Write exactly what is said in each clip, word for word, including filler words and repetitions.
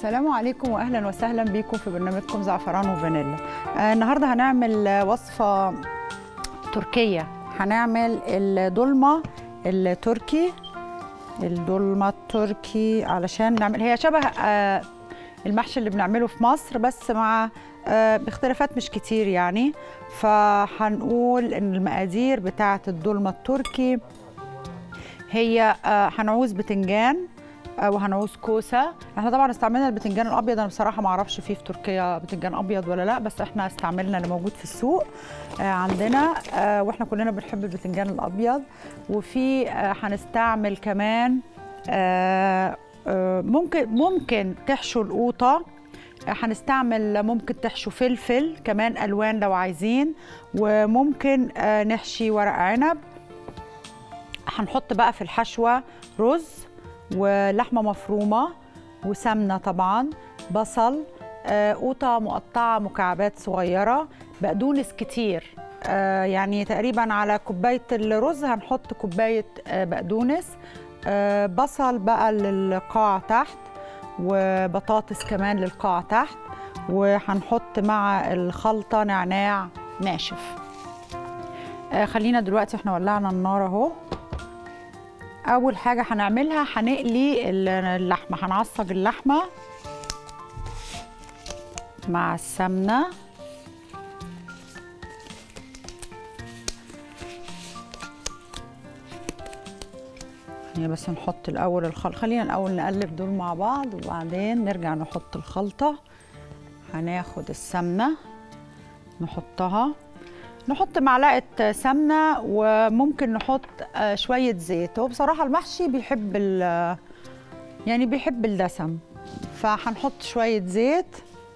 السلام عليكم واهلا وسهلا بيكم في برنامجكم زعفران وفانيلا. آه النهارده هنعمل وصفه تركيه، هنعمل الدولمه التركي. الدولمه التركي علشان نعمل هي شبه آه المحشي اللي بنعمله في مصر، بس مع آه باختلافات مش كتير يعني. فهنقول ان المقادير بتاعه الدولمه التركي هي آه هنعوز بتنجان وهنعوز كوسه. احنا طبعا استعملنا البتنجان الابيض، انا بصراحه ما اعرفش فيه في تركيا بتنجان ابيض ولا لا، بس احنا استعملنا اللي موجود في السوق آه عندنا آه واحنا كلنا بنحب البتنجان الابيض. وفي آه هنستعمل كمان آه آه ممكن ممكن تحشوا القوطه، هنستعمل ممكن تحشوا فلفل كمان الوان لو عايزين، وممكن آه نحشي ورق عنب. هنحط بقى في الحشوه رز ولحمه مفرومه وسمنه طبعا، بصل، آه، قوطه مقطعه مكعبات صغيره، بقدونس كتير آه، يعني تقريبا على كوبايه الرز هنحط كوبايه آه، بقدونس، آه، بصل بقى للقاع تحت، وبطاطس كمان للقاع تحت، وهنحط مع الخلطه نعناع ناشف. آه، خلينا دلوقتي احنا ولعنا النار اهو. أول حاجة هنعملها هنقلي اللحمة، هنعصج اللحمة مع السمنة هي بس نحط الأول الخلطة. خلينا الأول نقلب دول مع بعض وبعدين نرجع نحط الخلطة. هناخد السمنة نحطها، نحط معلقة سمنة وممكن نحط شوية زيت. هو بصراحة المحشي بيحب يعني بيحب الدسم، فهنحط شوية زيت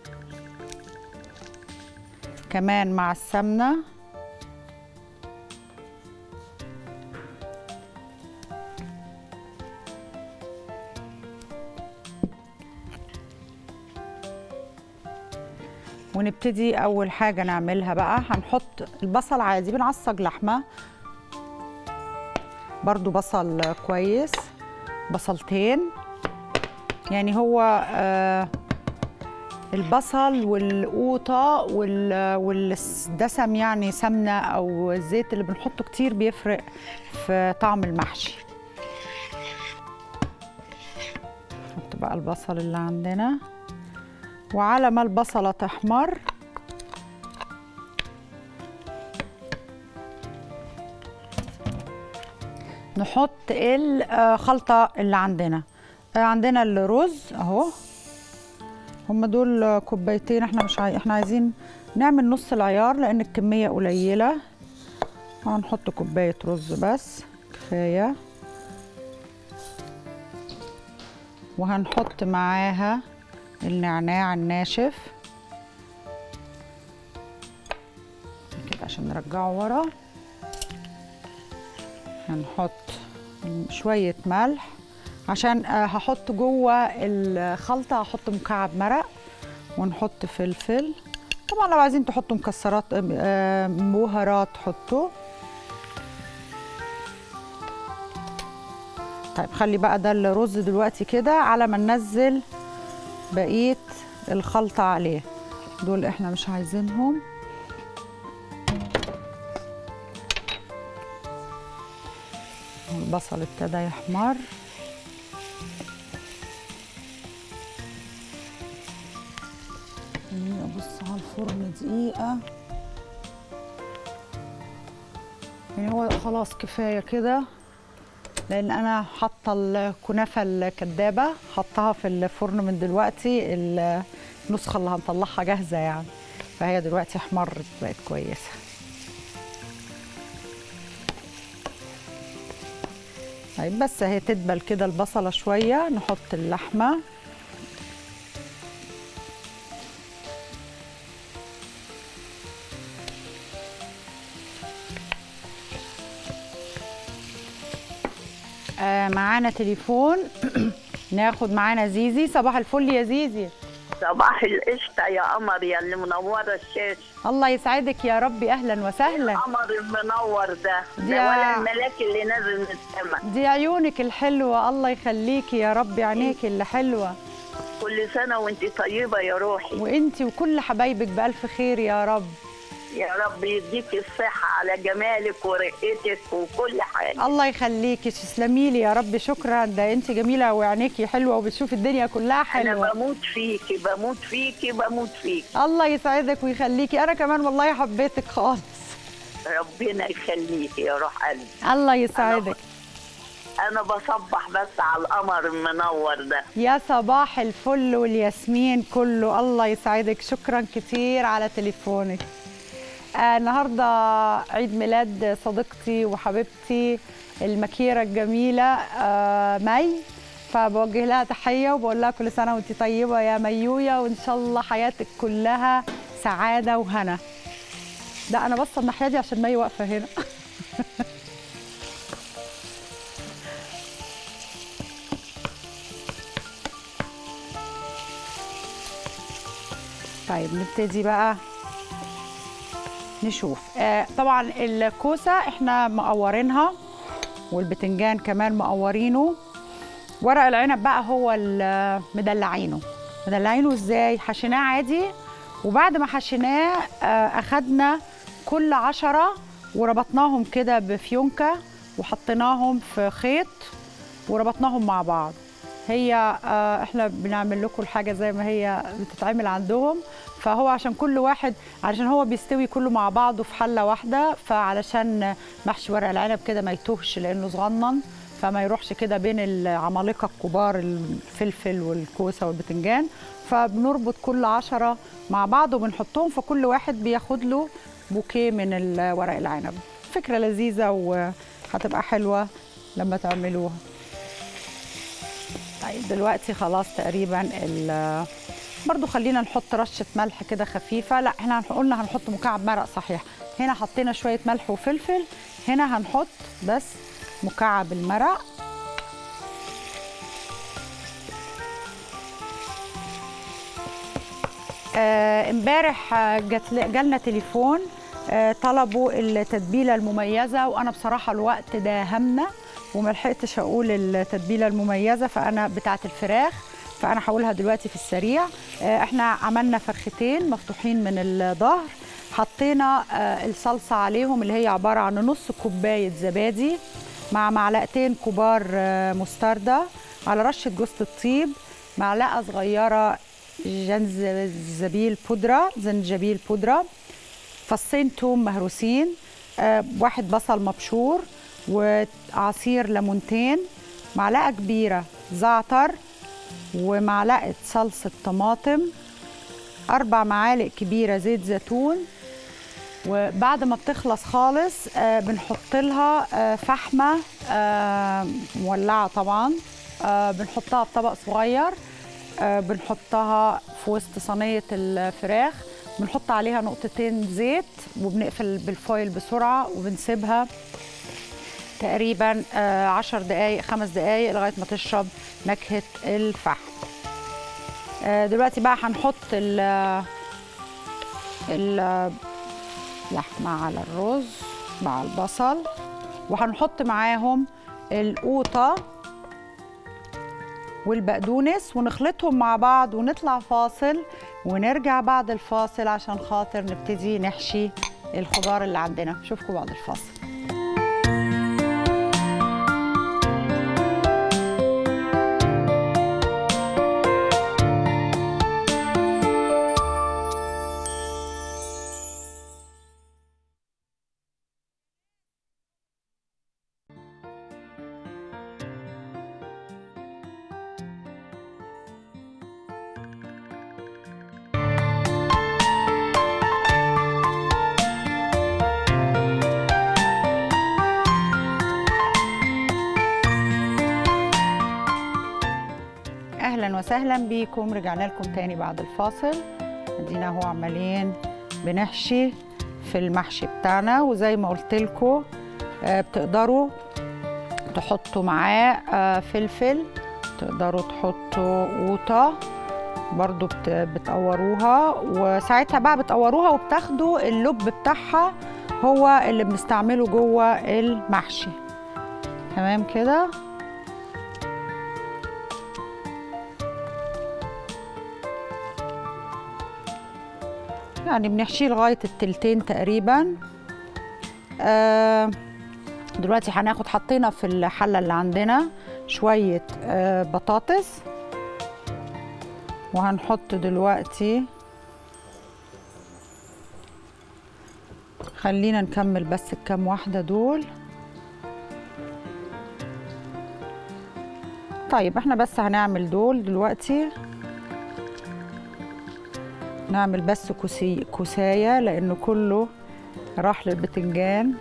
كمان مع السمنة. ونبتدي أول حاجة نعملها بقى، هنحط البصل عادي، بنعصج لحمة برضو بصل كويس، بصلتين يعني. هو آه البصل والقوطة والدسم يعني سمنة أو الزيت اللي بنحطه كتير بيفرق في طعم المحشي. نحط بقى البصل اللي عندنا، وعلى ما البصلة تحمر نحط الخلطة اللي عندنا. عندنا الرز اهو، هم دول كوبايتين، احنا مش عاي... احنا عايزين نعمل نص العيار لان الكمية قليلة. هنحط كوباية رز بس كفاية، وهنحط معاها النعناع الناشف كده عشان نرجعه ورا. هنحط شوية ملح عشان هحط جوه الخلطة، هحط مكعب مرق، ونحط فلفل طبعا لو عايزين تحطوا مكسرات بهارات حطوا. طيب خلي بقى ده الرز دلوقتي كده على ما ننزل بقية الخلطة عليه. دول احنا مش عايزينهم. البصل ابتدى يحمر، ابص على الفرن دقيقة يعني. هو خلاص كفاية كده لان انا حاطه الكنافه الكدابه، حطها في الفرن من دلوقتي، النسخه اللي هنطلعها جاهزه يعني، فهي دلوقتي احمرت بقت كويسه. طيب بس هي تدبل كده البصله شويه، نحط اللحمه آه معانا تليفون ناخد معانا زيزي. صباح الفل يا زيزي. صباح القشطة يا قمر يا اللي منورة الشاشة. الله يسعدك يا ربي، أهلا وسهلا. القمر المنور ده دي ده ولا الملاك اللي نازل من السما. دي عيونك الحلوة، الله يخليكي يا ربي، عينيك اللي حلوة. كل كل سنة وانت طيبة يا روحي. وانت وكل حبايبك بألف خير يا رب. يا رب يديك الصحة على جمالك ورقتك وكل حاجة. الله يخليكي، تسلمي لي يا رب. شكرا، ده انت جميلة وعينيكي حلوة وبتشوفي الدنيا كلها حلوة. أنا بموت فيكي بموت فيكي بموت فيكي. الله يسعدك ويخليكي، أنا كمان والله حبيتك خالص. ربنا يخليكي يا روح قلبي. الله يسعدك. أنا بصبح بس على القمر المنور ده. يا صباح الفل والياسمين كله، الله يسعدك. شكرا كتير على تليفونك. آه النهارده عيد ميلاد صديقتي وحبيبتي المكيرة الجميلة آه مي، فبوجه لها تحية وبقول لها كل سنة وانت طيبة يا ميوية، وإن شاء الله حياتك كلها سعادة وهنا. ده أنا بصة الناحية دي عشان مي واقفة هنا. طيب نبتدي بقى نشوف. آه طبعا الكوسه احنا مقورينها والبتنجان كمان مقورينه. ورق العنب بقى هو مدلعينه. مدلعينه ازاي؟ حشيناه عادي، وبعد ما حشيناه آه اخدنا كل عشرة وربطناهم كده بفيونكه وحطيناهم في خيط وربطناهم مع بعض. هي آه احنا بنعمل لكم الحاجه زي ما هي بتتعمل عندهم، فهو عشان كل واحد علشان هو بيستوي كله مع بعضه في حله واحده، فعلشان محشي ورق العنب كده ما يتوهش لانه صغنن، فما يروحش كده بين العمالقه الكبار الفلفل والكوسه والبتنجان، فبنربط كل عشرة مع بعض وبنحطهم، فكل واحد بياخد له بوكيه من ورق العنب. فكره لذيذه وهتبقى حلوه لما تعملوها. طيب دلوقتي خلاص تقريبا برضو خلينا نحط رشة ملح كده خفيفة. لا احنا قلنا هنحط مكعب مرق صحيح، هنا حطينا شوية ملح وفلفل، هنا هنحط بس مكعب المرق. امبارح آه جالنا تليفون آه طلبوا التتبيلة المميزة، وانا بصراحة الوقت ده همنا وملحقتش اقول التتبيلة المميزة، فانا بتاعة الفراخ، فأنا هقولها دلوقتي في السريع. احنا عملنا فرختين مفتوحين من الظهر، حطينا الصلصة عليهم اللي هي عبارة عن نص كوباية زبادي مع معلقتين كبار مستردة على رشة جوز الطيب، معلقة صغيرة جنزبيل بودرة زنجبيل بودرة، فصين توم مهروسين، واحد بصل مبشور، وعصير ليمونتين، معلقة كبيرة زعتر، ومعلقة صلصة طماطم، أربع معالق كبيرة زيت زيتون. وبعد ما بتخلص خالص آه بنحط لها آه فحمة آه مولعة طبعا، آه بنحطها في طبق صغير، آه بنحطها في وسط صينية الفراخ، بنحط عليها نقطتين زيت وبنقفل بالفويل بسرعة وبنسيبها تقريبا آه عشر دقايق خمس دقايق لغاية ما تشرب نكهة الفحم. آه دلوقتي بقى هنحط اللحمة على الرز مع البصل، وهنحط معاهم القوطة والبقدونس ونخلطهم مع بعض ونطلع فاصل ونرجع بعد الفاصل عشان خاطر نبتدي نحشي الخضار اللي عندنا. اشوفكم بعد الفاصل. اهلا وسهلا بيكم، رجعنا لكم تاني بعد الفاصل. ادينا اهو عمالين بنحشي في المحشي بتاعنا، وزي ما قلت لكم بتقدروا تحطوا معاه فلفل، تقدروا تحطوا قوطه برضو بتقوروها، وساعتها بقى بتقوروها وبتاخدوا اللب بتاعها هو اللي بنستعمله جوه المحشي. تمام كده. يعني بنحشيه لغايه التلتين تقريبا. آه دلوقتي هناخد، حطينا في الحله اللي عندنا شويه آه بطاطس، وهنحط دلوقتي، خلينا نكمل بس الكام واحده دول. طيب احنا بس هنعمل دول دلوقتي، نعمل بس كوسي كوسايه لانه كله راح للبتنجان.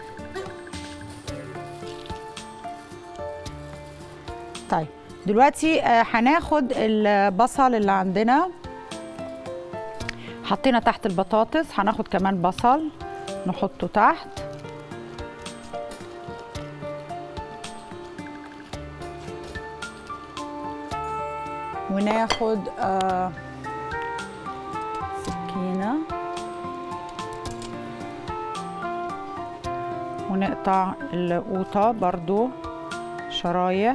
طيب دلوقتي هناخد البصل اللي عندنا، حطينا تحت البطاطس، هناخد كمان بصل نحطه تحت، وناخد آه سكينة ونقطع القوطة برضو شرايح،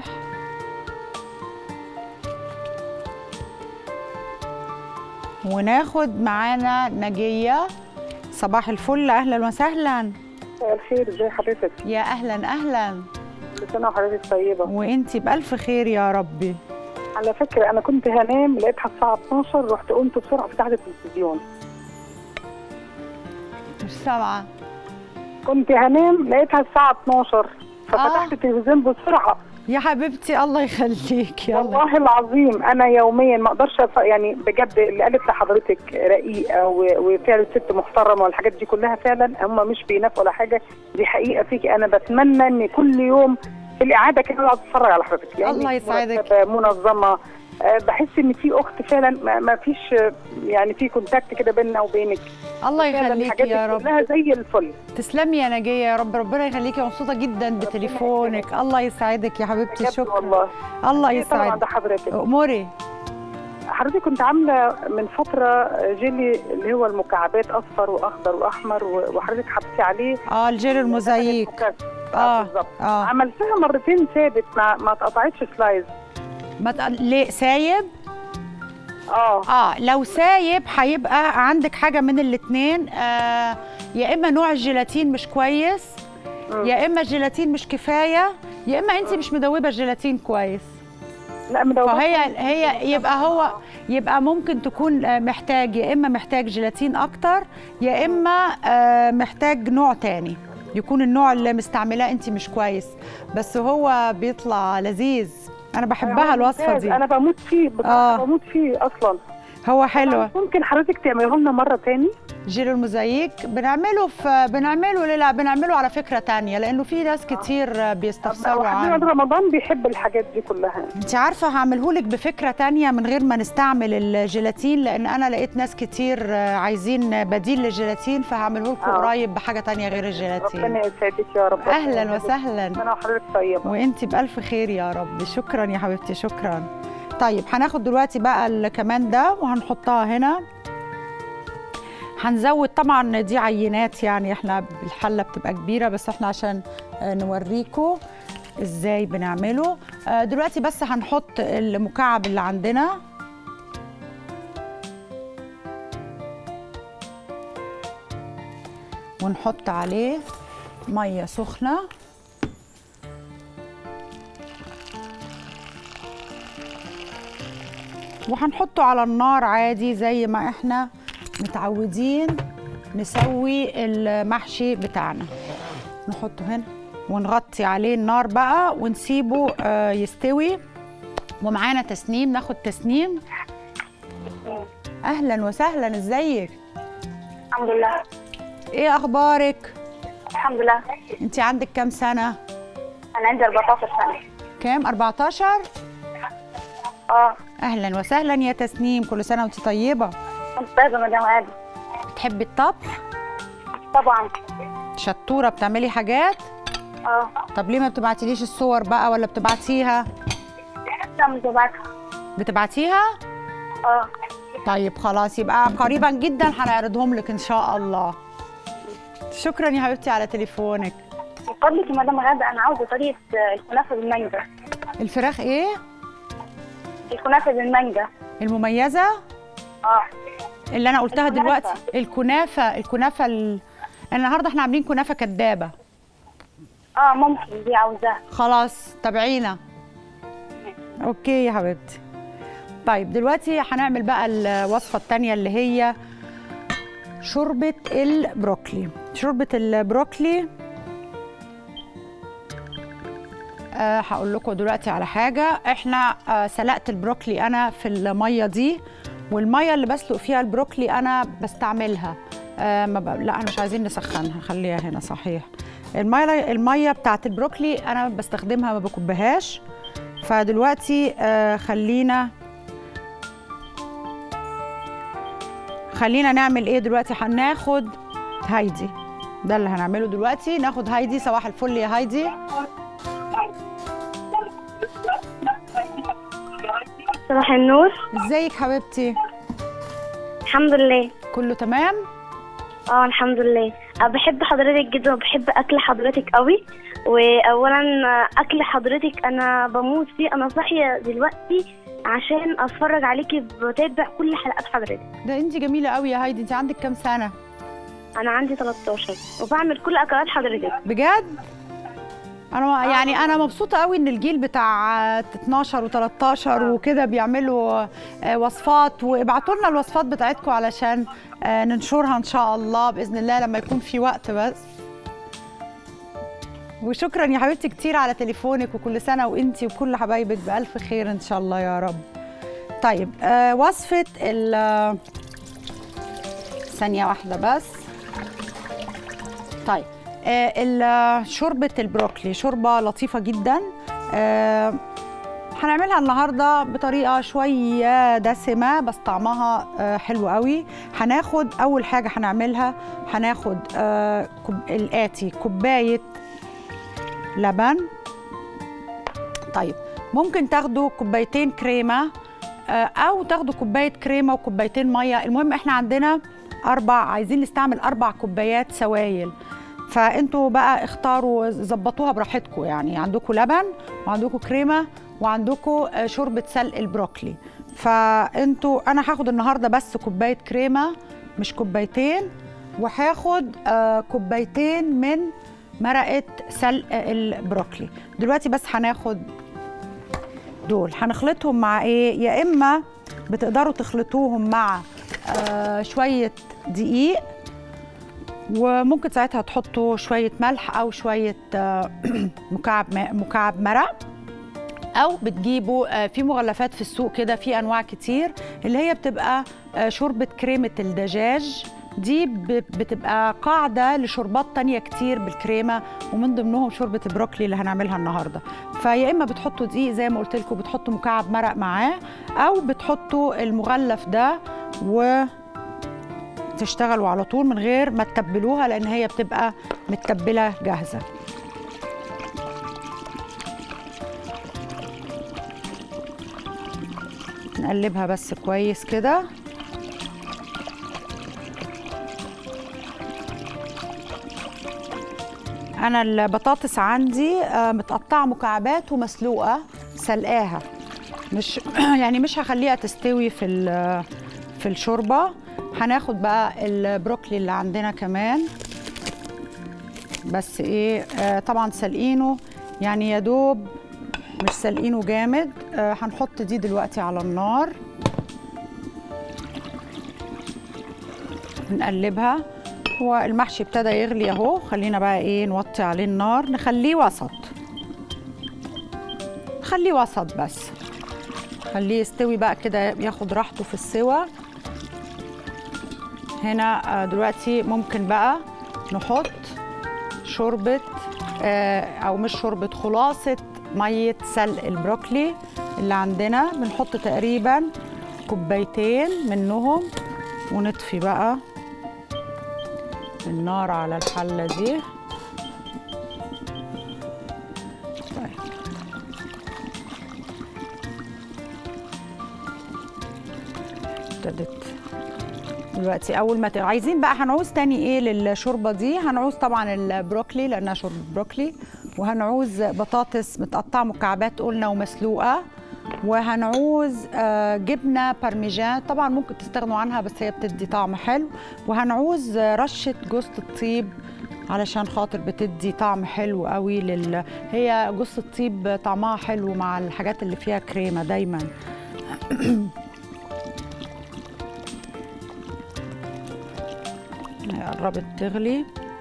وناخد معانا نجية. صباح الفل، اهلا وسهلا. مساء الخير، ازي حضرتك؟ يا اهلا اهلا. كل سنه وحضرتك طيبه. وانتي بالف خير يا ربي. على فكره انا كنت هنام لقيتها الساعه اتناشر، رحت قمت بسرعه فتحت التلفزيون. مش سامعه. كنت هنام لقيتها الساعه اتناشر ففتحت آه. التلفزيون بسرعه. يا حبيبتي الله يخليك. يلا والله العظيم انا يوميا ما اقدرش يعني بجد اللي قالت لحضرتك رقيقه وفعلا ست محترمه والحاجات دي كلها فعلا هم مش بينافقوا ولا حاجه، دي حقيقه فيكي. انا بتمنى ان كل يوم في الاعاده كده اقعد اتفرج على حضرتك، يعني الله يسعدك. منظمه، بحس ان في اخت فعلا ما فيش يعني في كونتاكت كده بيننا وبينك. الله يخليكي يا رب. كلها زي الفل. تسلمي يا نجيه يا رب، ربنا يخليكي. مبسوطه جدا بتليفونك. الله يسعدك يا حبيبتي. شكرا والله. الله يسعدك. طبعا حضرتك اموري. حضرتك كنت عامله من فتره جيلي اللي هو المكعبات اصفر واخضر واحمر، وحضرتك حطيتي عليه اه الجيلي الموزايك. اه بالظبط. آه. عملتها مرتين ثابت، ما ما اتقطعتش سلايز. ما تق... ليه سايب؟ اه اه لو سايب هيبقى عندك حاجه من الاثنين، آه يا اما نوع الجيلاتين مش كويس، م. يا اما الجيلاتين مش كفايه، يا اما انت مش مدوبه الجيلاتين كويس. لا مدوبه. فهي هي يبقى هو يبقى ممكن تكون محتاج، يا اما محتاج جيلاتين اكتر، يا اما آه محتاج نوع تاني، يكون النوع اللي مستعملاه انت مش كويس، بس هو بيطلع لذيذ. انا بحبها الوصفه دي. انا بموت فيه آه. بموت فيه اصلا. هو حلو. ممكن حضرتك تعمله لنا مره تاني؟ جيلي الموزايك بنعمله في بنعمله لا بنعمله على فكره تانية، لانه في ناس كتير بيستفسروا عنه. رمضان بيحب الحاجات دي كلها. انت عارفه هعمله لك بفكره تانية من غير ما نستعمل الجيلاتين، لان انا لقيت ناس كتير عايزين بديل للجيلاتين، فهعمله لكم قريب بحاجه تانية غير الجيلاتين. ربنا يسعدك يا رب. اهلا وسهلا. انا وحضرتك طيبه. وانت بالف خير يا رب. شكرا يا حبيبتي شكرا. طيب هناخد دلوقتي بقى كمان ده وهنحطها هنا. هنزود طبعا دي عينات، يعني احنا الحله بتبقى كبيره بس احنا عشان نوريكم ازاي بنعمله. دلوقتي بس هنحط المكعب اللي عندنا، ونحط عليه ميه سخنه، وهنحطه على النار عادي زي ما احنا متعودين نسوي المحشي بتاعنا. نحطه هنا ونغطي عليه النار بقى ونسيبه آه يستوي. ومعانا تسنيم، ناخد تسنيم. اهلا وسهلا، ازيك؟ الحمد لله. ايه اخبارك؟ الحمد لله. انت عندك كام سنه؟ انا عندي أربعتاشر سنه. كام؟ أربعتاشر؟ اه. اهلا وسهلا يا تسنيم، كل سنه وانت طيبه. انت طيبه مدام عادل. بتحبي الطبخ؟ طبعا. شطوره، بتعملي حاجات؟ اه. طب ليه ما بتبعتيليش الصور بقى ولا بتبعتيها؟ لا مش ببعتها. بتبعتيها؟ اه. طيب خلاص، يبقى قريبا جدا هنعرضهم لك ان شاء الله. شكرا يا حبيبتي على تليفونك. من فضلك يا مدام غاده انا عاوزه طريقه الكنافه بالمانجا. الفراخ ايه؟ الكنافه بالمانجا المميزه؟ اه. اللي انا قلتها الكنافة. دلوقتي الكنافه الكنافه ال... النهارده احنا عاملين كنافه كدابه. اه ممكن دي عاوزاها. خلاص تابعينا. اوكي يا حبيبتي. طيب دلوقتي هنعمل بقى الوصفه الثانيه اللي هي شوربه البروكلي. شوربه البروكلي أه هقول لكم دلوقتي على حاجه. احنا أه سلقت البروكلي انا في الميه دي، والميه اللي بسلق فيها البروكلي انا بستعملها أه ما ب... لا احنا مش عايزين نسخنها، خليها هنا. صحيح الميه الميه بتاعت البروكلي انا بستخدمها ما بكبهاش. فدلوقتي أه خلينا خلينا نعمل ايه دلوقتي. هناخد هايدي، ده اللي هنعمله دلوقتي. ناخد هايدي. صباح الفل يا هايدي. صباح النور. ازيك حبيبتي؟ الحمد لله كله تمام؟ اه الحمد لله. أنا بحب حضرتك جدا وبحب اكل حضرتك قوي. واولا اكل حضرتك انا بموت فيه. انا صاحيه دلوقتي عشان اتفرج عليكي، بتابع كل حلقات حضرتك. ده انت جميله قوي يا هايدي. انت عندك كام سنه؟ انا عندي تلتاشر وبعمل كل اكلات حضرتك. بجد؟ انا يعني انا مبسوطه قوي ان الجيل بتاع اتناشر وتلتاشر وكده بيعملوا وصفات، وابعتوا لنا الوصفات بتاعتكم علشان ننشرها ان شاء الله باذن الله لما يكون في وقت. بس وشكرا يا حبيبتي كتير على تليفونك، وكل سنه وانتي وكل حبايبك بالف خير ان شاء الله يا رب. طيب آه وصفه ال ثانيه واحده بس. طيب آه شوربه البروكلي شوربه لطيفه جدا. آه هنعملها النهارده بطريقه شويه دسمه بس طعمها آه حلو قوي. هناخد اول حاجه هنعملها، هناخد آه كوب الاتي كوبايه لبن. طيب ممكن تاخدوا كوبايتين كريمه او تاخدوا كوبايه كريمه وكوبايتين ميه. المهم احنا عندنا اربع، عايزين نستعمل اربع كوبايات سوائل، فانتوا بقى اختاروا ظبطوها براحتكم. يعني عندكم لبن وعندكم كريمه وعندكم شوربه سلق البروكلي. فانتوا انا هاخد النهارده بس كوبايه كريمه مش كوبايتين، وهاخد كوبايتين من مرقه سلق البروكلي. دلوقتي بس هناخد دول هنخلطهم مع ايه؟ يا اما بتقدروا تخلطوهم مع آه شويه دقيق، وممكن ساعتها تحطوا شويه ملح او شويه آه مكعب مكعب مرق، او بتجيبوا آه في مغلفات في السوق كده في انواع كتير اللي هي بتبقى آه شوربه كريمه الدجاج. دي بتبقى قاعدة لشوربات تانية كتير بالكريمة، ومن ضمنهم شوربة البروكلي اللي هنعملها النهاردة. فيا إما بتحطوا دقيق زي ما قلت لكم، بتحطوا مكعب مرق معاه، أو بتحطوا المغلف ده وتشتغلوا على طول من غير ما تتبلوها، لأن هي بتبقى متبلة جاهزة. نقلبها بس كويس كده. أنا البطاطس عندي متقطعة مكعبات ومسلوقة سلقاها، مش يعني مش هخليها تستوي في في الشوربة. هناخد بقى البروكلي اللي عندنا كمان، بس إيه طبعا سلقينه يعني يا دوب، مش سلقينه جامد. هنحط دي دلوقتي على النار نقلبها. هو المحشي ابتدى يغلي اهو، خلينا بقى ايه نوطي عليه النار، نخليه وسط، نخليه وسط بس، خليه يستوي بقى كده ياخد راحته في السوا. هنا دلوقتي ممكن بقى نحط شوربة او مش شوربة، خلاصة مية سلق البروكلي اللي عندنا. بنحط تقريبا كوبايتين منهم، ونطفي بقى النار على الحلة دي. طيب ابتدت دلوقتي. اول ما عايزين بقى هنعوز تاني ايه للشوربه دي؟ هنعوز طبعا البروكلي لانها شوربه بروكلي، وهنعوز بطاطس متقطعه مكعبات قلنا ومسلوقه، وهنعوز جبنه بارميجان، طبعا ممكن تستغنوا عنها بس هي بتدي طعم حلو، وهنعوز رشه جوز الطيب علشان خاطر بتدي طعم حلو قوي لل هي جوز الطيب طعمها حلو مع الحاجات اللي فيها كريمه دايما. قربت تغلي.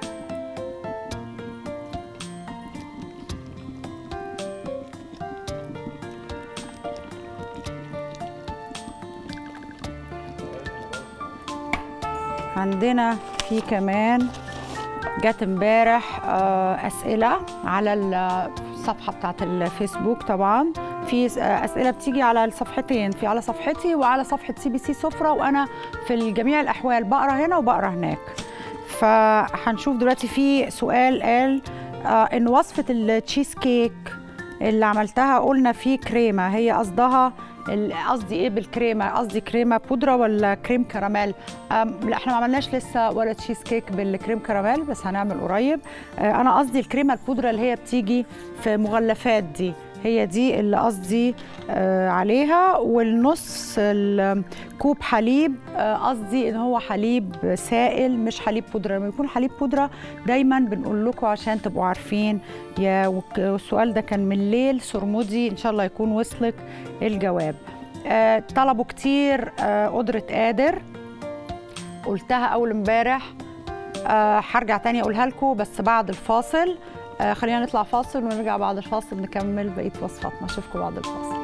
عندنا في كمان جات امبارح اسئله على الصفحه بتاعت الفيسبوك، طبعا في اسئله بتيجي على الصفحتين، في على صفحتي وعلى صفحه سي بي سي سفره، وانا في جميع الاحوال بقرا هنا وبقرا هناك. فهنشوف دلوقتي في سؤال قال ان وصفه التشيز كيك اللي عملتها قلنا فيه كريمه، هي قصدها قصدي ايه بالكريمه؟ قصدي كريمه بودره ولا كريم كراميل؟ لا احنا ما عملناش لسه ولا تشيز كيك بالكريم كراميل، بس هنعمل قريب. انا قصدي الكريمه البودره اللي هي بتيجي في مغلفات دي، هي دي اللي قصدي عليها. والنص الكوب حليب قصدي ان هو حليب سائل مش حليب بودره، لما يكون حليب بودره دايما بنقول لكم عشان تبقوا عارفين. يا والسؤال ده كان من ليل سرمودي، ان شاء الله يكون وصلك الجواب. طلبوا كتير قدرة قادر، قلتها اول امبارح، هرجع تاني اقولها لكم بس بعد الفاصل. آه خلينا نطلع فاصل ونرجع بعد الفاصل نكمل بقية وصفاتنا. اشوفكم بعد الفاصل.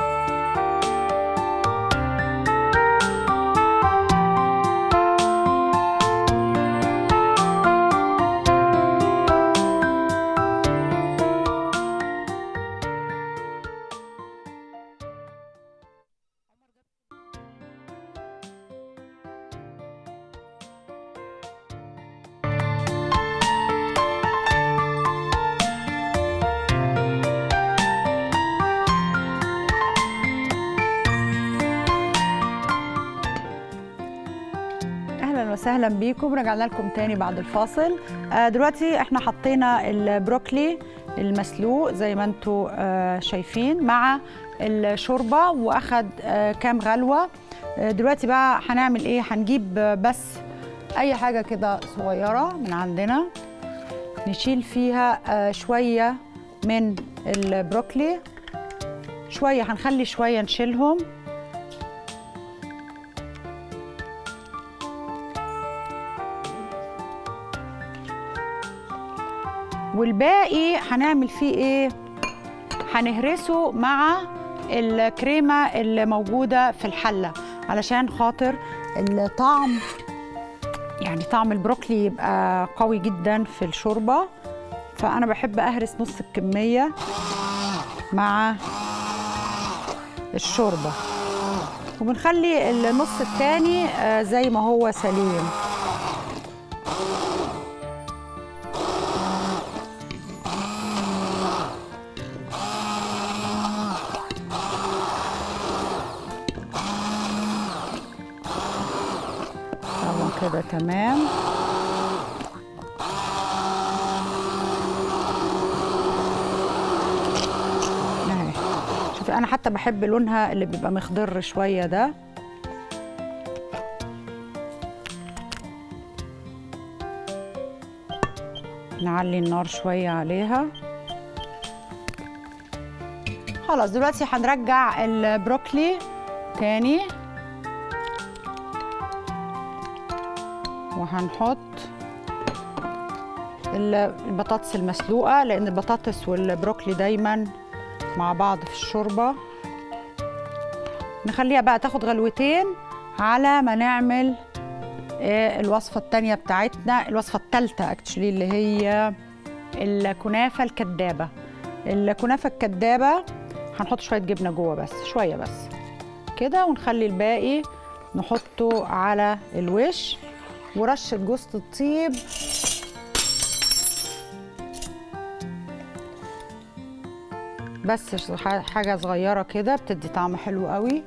وسهلا بيكم، رجعنا لكم تاني بعد الفاصل. آه دلوقتي احنا حطينا البروكلي المسلوق زي ما انتم آه شايفين مع الشوربه، واخد آه كام غلوه. آه دلوقتي بقى هنعمل ايه؟ هنجيب بس اي حاجه كده صغيره من عندنا نشيل فيها آه شويه من البروكلي، شويه هنخلي شويه نشيلهم، والباقي هنعمل فيه ايه؟ هنهرسه مع الكريمه اللي موجوده في الحله علشان خاطر الطعم، يعني طعم البروكلي يبقى قوي جدا في الشوربه. فانا بحب اهرس نص الكميه مع الشوربه، وبنخلي النص الثاني زي ما هو سليم. كده تمام. اهي شوفي، انا حتى بحب لونها اللي بيبقى مخضر شويه ده. نعلي النار شويه عليها. خلاص دلوقتي هنرجع البروكلي تاني، وهنحط البطاطس المسلوقة، لأن البطاطس والبروكلي دايما مع بعض في الشوربة. نخليها بقى تاخد غلوتين على ما نعمل الوصفة التانية بتاعتنا، الوصفة التالتة اكتشلي، اللي هي الكنافة الكدابة. الكنافة الكدابة هنحط شوية جبنة جوه، بس شوية بس كده، ونخلي الباقي نحطه على الوش، ورشة جوز الطيب بس حاجة صغيرة كده بتدي طعم حلو قوي.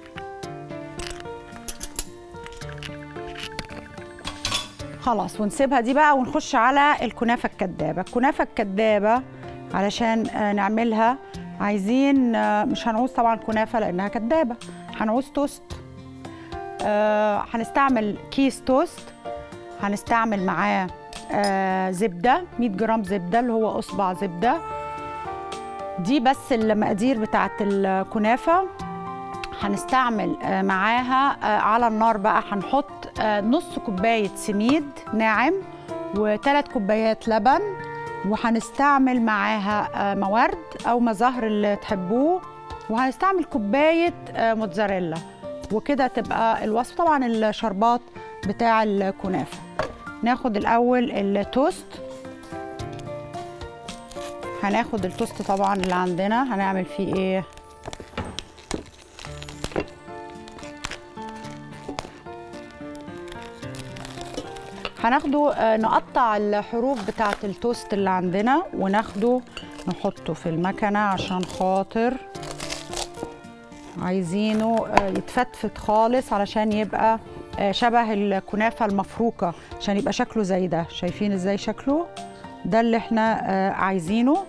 خلاص ونسيبها دي بقى، ونخش على الكنافة الكدابة. الكنافة الكدابة علشان نعملها عايزين مش هنعوز طبعا كنافه لانها كدابه، هنعوز توست. آه هنستعمل كيس توست، هنستعمل معاه آه زبده مية جرام زبده اللي هو اصبع زبده. دي بس المقادير بتاعت الكنافه. هنستعمل آه معاها آه على النار بقى هنحط آه نص كوبايه سميد ناعم وثلاث كوبايات لبن، وهنستعمل معاها موارد او مزهر اللي تحبوه، وهنستعمل كوبايه موتزاريلا، وكده تبقى الوصفه. طبعا الشربات بتاع الكنافه. ناخد الاول التوست. هناخد التوست طبعا اللي عندنا، هنعمل فيه ايه؟ هناخده نقطع الحروف بتاعه التوست اللي عندنا وناخده نحطه في المكنه عشان خاطر عايزينه يتفتفت خالص علشان يبقى شبه الكنافه المفروكه، عشان يبقى شكله زي ده. شايفين ازاي شكله؟ ده اللي احنا عايزينه.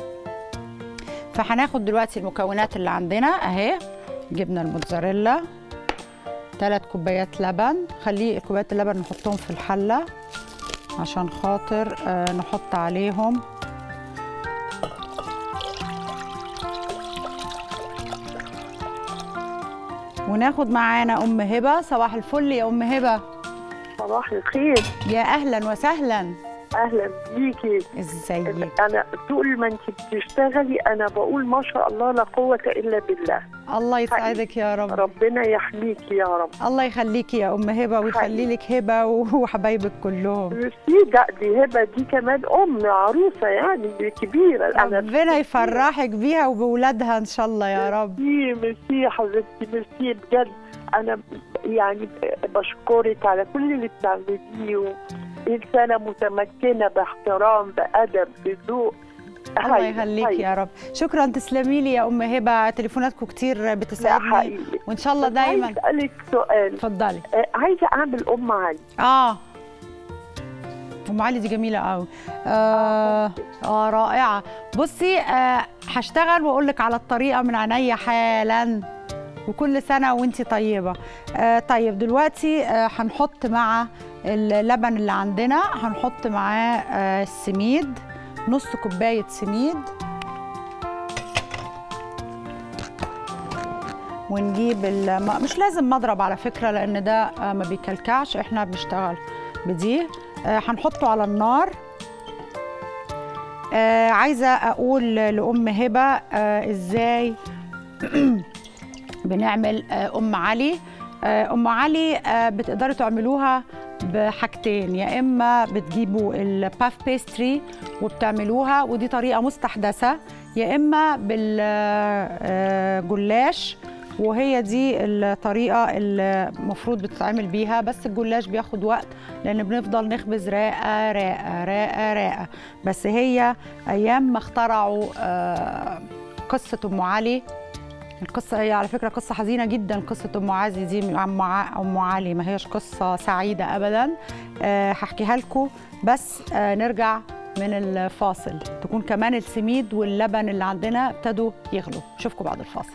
فهناخد دلوقتي المكونات اللي عندنا اهي. جبنا الموتزاريلا، ثلاث كوبايات لبن. خليه كوبايات اللبن نحطهم في الحله عشان خاطر آه نحط عليهم وناخد معانا ام هبه. صباح الفل يا ام هبه. صباح الخير. يا اهلا وسهلا. اهلا بيكي. ازيك؟ انا طول ما انت بتشتغلي انا بقول ما شاء الله لا قوه الا بالله. الله يسعدك يا رب. ربنا يحميكي يا رب. الله يخليكي يا ام هبه ويخلي لك هبه وحبايبك كلهم. ميرسي. ده دي هبه دي كمان ام عروسه يعني كبيره. ربنا يفرحك بيها وبولادها ان شاء الله يا رب. ميرسي ميرسي يا حبيبتي، ميرسي بجد. انا يعني بشكرك على كل اللي بتعمليه. إنسانة متمكنة باحترام بأدب بذوق. الله يخليك يا رب. شكرا، تسلمي لي يا ام هبه. تليفوناتكم كتير بتسعدني وان شاء الله دايما. عايزه اسالك سؤال. اتفضلي. آه عايزه اعمل ام علي. اه ام علي دي جميله قوي. آه, اه رائعه. بصي آه هشتغل واقول لك على الطريقه من عينيا حالا، وكل سنه وانتي طيبه. آه طيب دلوقتي آه هنحط مع اللبن اللي عندنا هنحط معاه آه السميد، نص كوبايه سميد، ونجيب الم... مش لازم مضرب على فكره لان ده آه ما بيكلكعش، احنا بنشتغل بدي. آه هنحطه على النار. آه عايزه اقول لام هبه آه ازاي بنعمل آه ام علي. آه ام علي آه بتقدروا تعملوها بحاجتين، يا اما بتجيبوا الباف بيستري وبتعملوها ودي طريقه مستحدثه، يا اما بالجلاش وهي دي الطريقه اللي المفروض بتتعمل بيها. بس الجلاش بياخد وقت لان بنفضل نخبز راقه راقه راقه راقه. بس هي ايام ما اخترعوا آه قصه ام علي. القصة هي على فكرة قصة حزينة جدا، قصة أم عزي دي من أم علي، ما هيش قصة سعيدة أبدا. أه هحكيها لكم بس أه نرجع من الفاصل، تكون كمان السميد واللبن اللي عندنا ابتدوا يغلوا. أشوفكم بعد الفاصل.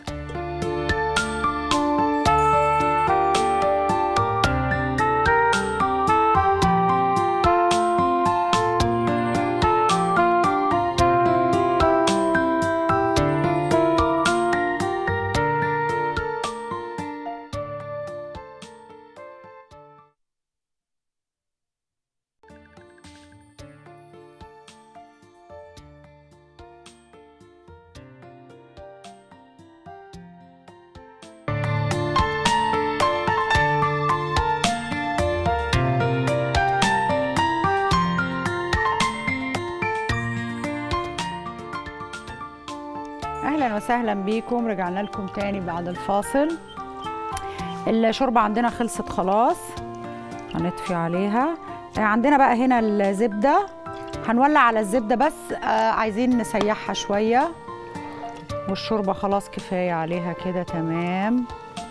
اهلا وسهلا بيكم. رجعنا لكم تاني بعد الفاصل. الشوربه عندنا خلصت خلاص، هنطفي عليها. عندنا بقى هنا الزبده، هنولع على الزبده بس عايزين نسيحها شويه، والشوربه خلاص كفايه عليها كده تمام.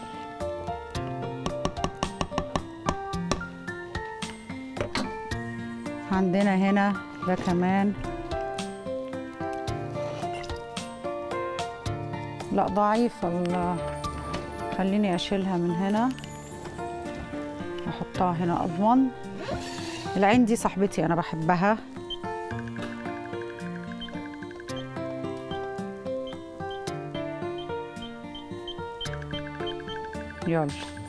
عندنا هنا ده كمان لا ضعيفة ال- خليني اشيلها من هنا واحطها هنا اضمن. العين دي صاحبتي انا بحبها. يلا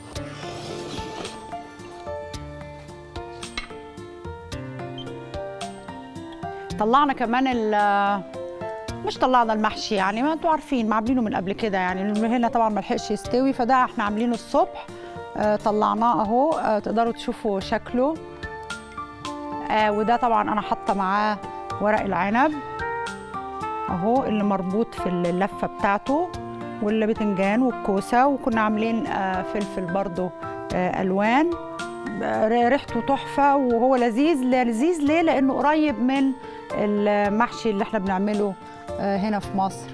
طلعنا كمان ال مش طلعنا المحشي، يعني ما انتوا عارفين ما عاملينه من قبل كده، يعني هنا طبعا ما لحقش يستوي، فده احنا عاملينه الصبح. آه طلعناه اهو. آه تقدروا تشوفوا شكله. آه وده طبعا انا حاطه معاه ورق العنب اهو اللي مربوط في اللفه بتاعته، والبتنجان والكوسه، وكنا عاملين آه فلفل برضو آه الوان. آه ريحته تحفه وهو لذيذ. لذيذ ليه؟ لانه قريب من المحشي اللي احنا بنعمله آه هنا في مصر.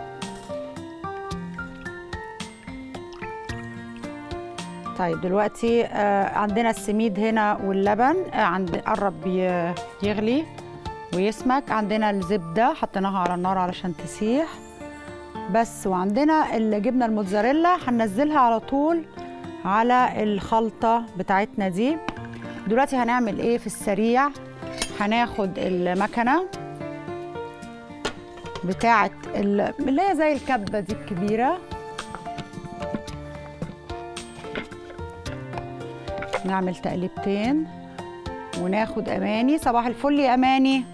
طيب دلوقتي آه عندنا السميد هنا واللبن آه عند قرب يغلي ويسمك. عندنا الزبده حطيناها على النار علشان تسيح بس. وعندنا الجبنه الموتزاريلا هننزلها على طول على الخلطه بتاعتنا دي. دلوقتي هنعمل ايه في السريع؟ هناخد المكنه بتاعت اللي هي زي الكبه دي الكبيره، نعمل تقليبتين وناخد اماني. صباح الفل يا اماني.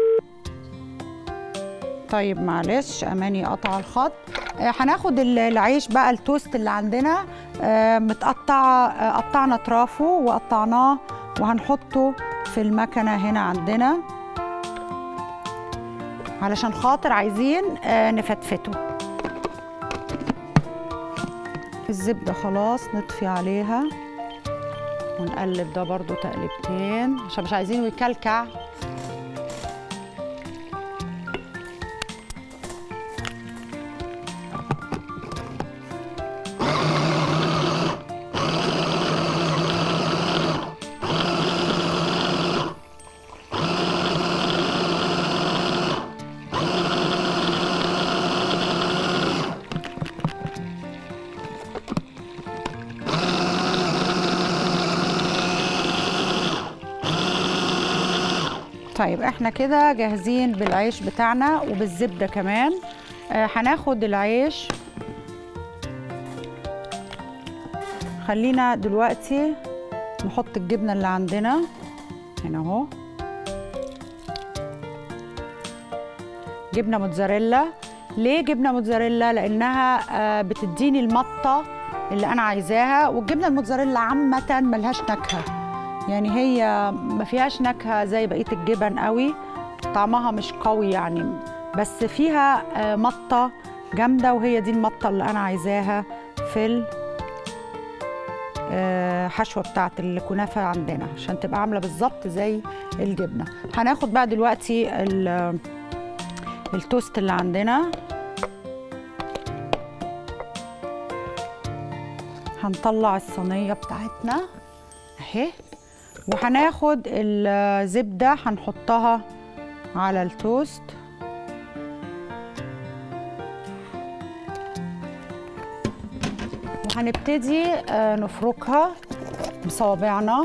طيب معلش اماني قطع الخط. آه هناخد العيش بقى التوست اللي عندنا آه متقطع، آه قطعنا اطرافه وقطعناه وهنحطه في المكنه هنا عندنا علشان خاطر عايزين آه نفتفته. الزبده خلاص نطفي عليها ونقلب ده برضو تقليبتين عشان مش عايزينه يكلكع. طيب احنا كده جاهزين بالعيش بتاعنا وبالزبده كمان. آه هناخد العيش. خلينا دلوقتي نحط الجبنه اللي عندنا هنا اهو. جبنه موتزاريلا. ليه جبنه موتزاريلا؟ لانها آه بتديني المطه اللي انا عايزاها. والجبنه الموتزاريلا عامه ملهاش نكهه، يعني هي ما فيهاش نكهه زي بقيه الجبن قوي، طعمها مش قوي يعني، بس فيها مطه جامده وهي دي المطه اللي انا عايزاها في الحشوه بتاعه الكنافه عندنا عشان تبقى عامله بالظبط زي الجبنه. هناخد بقى دلوقتي التوست اللي عندنا، هنطلع الصينيه بتاعتنا اهي، وهناخد الزبدة هنحطها على التوست وهنبتدي نفركها بصوابعنا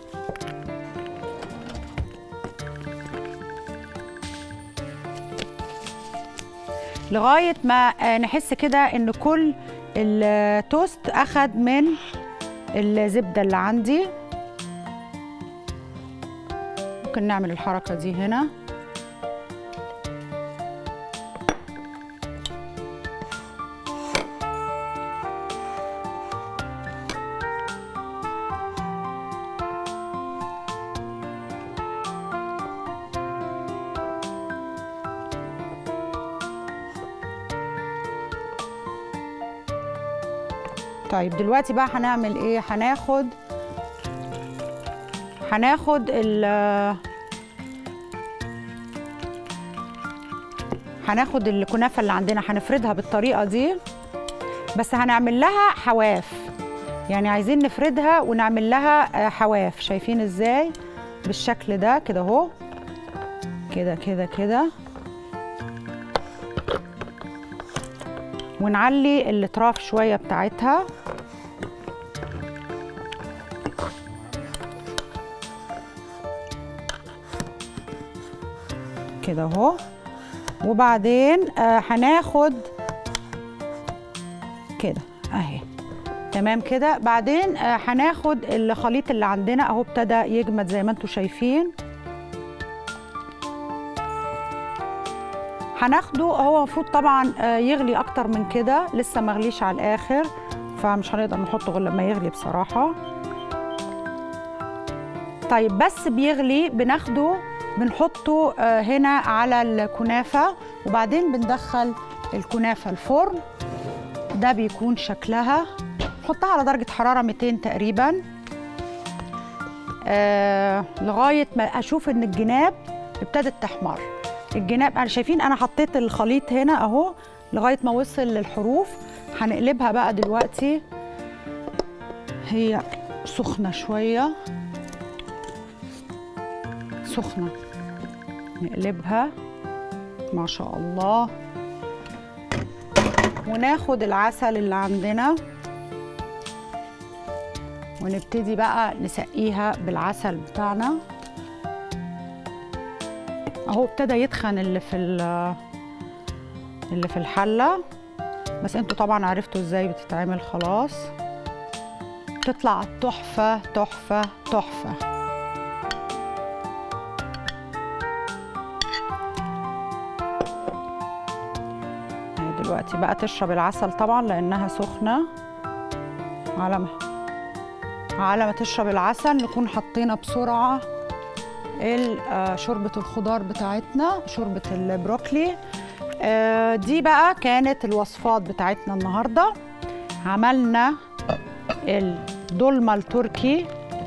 لغاية ما نحس كده ان كل التوست اخد من الزبدة اللي عندي. ممكن نعمل الحركة دي هنا. طيب دلوقتي بقى هنعمل ايه؟ هناخد هناخد ال هناخد الكنافه اللي عندنا هنفردها بالطريقه دي، بس هنعمل لها حواف، يعني عايزين نفردها ونعمل لها حواف. شايفين ازاي؟ بالشكل ده كده اهو، كده كده كده، ونعلي الاطراف شويه بتاعتها كده اهو. وبعدين آه هناخد كده اهي تمام كده. بعدين آه هناخد الخليط اللي عندنا اهو ابتدى يجمد زي ما انتم شايفين. هناخده هو المفروض طبعا آه يغلي اكتر من كده، لسه مغليش على الاخر فمش هنقدر نحطه غير لما يغلي بصراحه. طيب بس بيغلي بناخده بنحطه هنا على الكنافة، وبعدين بندخل الكنافة الفرن. ده بيكون شكلها، نحطها على درجة حرارة مئتين تقريبا آه لغاية ما أشوف إن الجناب ابتدت تحمر. الجناب أنا شايفين أنا حطيت الخليط هنا أهو لغاية ما وصل للحروف. هنقلبها بقى دلوقتي، هي سخنة شوية سخنة، نقلبها ما شاء الله. وناخد العسل اللي عندنا ونبتدي بقى نسقيها بالعسل بتاعنا اهو. ابتدى يتخن اللي في اللي في الحلة، بس انتوا طبعا عرفتوا ازاي بتتعمل خلاص. تطلع تحفة تحفة تحفة. دلوقتي بقى تشرب العسل طبعا لانها سخنه. على ما على ما تشرب العسل نكون حطينا بسرعه شوربه الخضار بتاعتنا، شوربه البروكلي. دي بقى كانت الوصفات بتاعتنا النهارده. عملنا الدولمه التركي،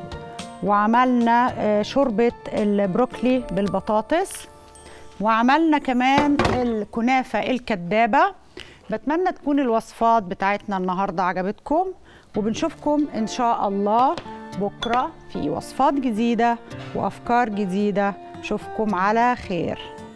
وعملنا شوربه البروكلي بالبطاطس، وعملنا كمان الكنافه الكدابه. بتمنى تكون الوصفات بتاعتنا النهارده عجبتكم، وبنشوفكم ان شاء الله بكره في وصفات جديده وافكار جديده. اشوفكم على خير.